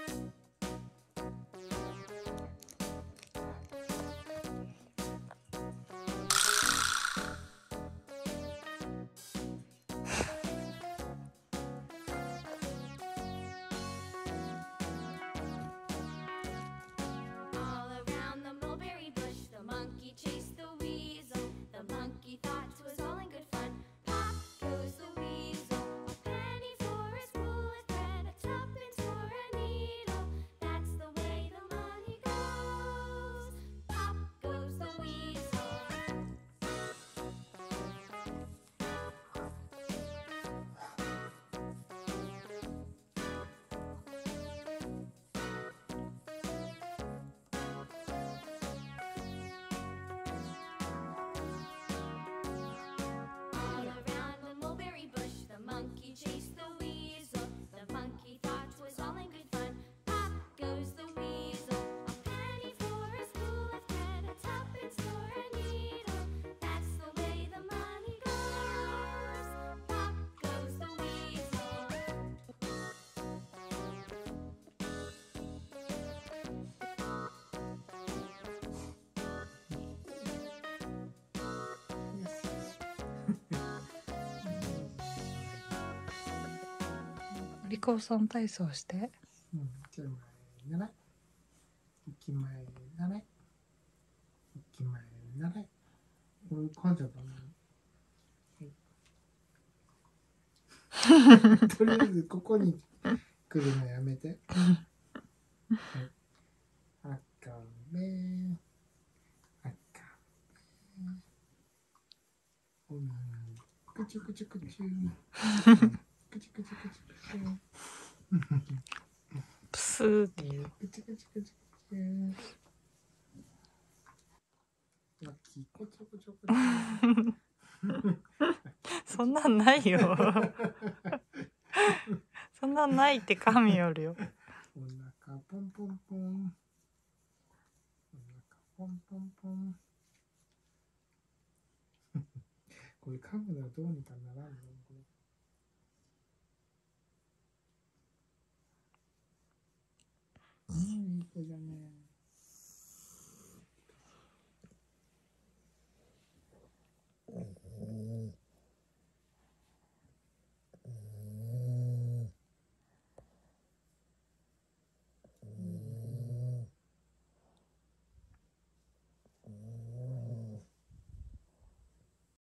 リコーさん体操して。 一枚7、一枚7、一枚7。これ噛んじゃったね。とりあえずここに来るのやめて。はい、赤目、赤目。くちゅくちゅくちゅ。くちゅくちゅくちゅくちゅ。 プスーって言う。 くちゅくちゅくちゅくちゅ。ラッキーこちょこちょこちょ。 そんなんないよ。そんなんないって神よるよ。 お腹ポンポンポン。お腹ポンポンポン。これ噛むのはどうにかならんの。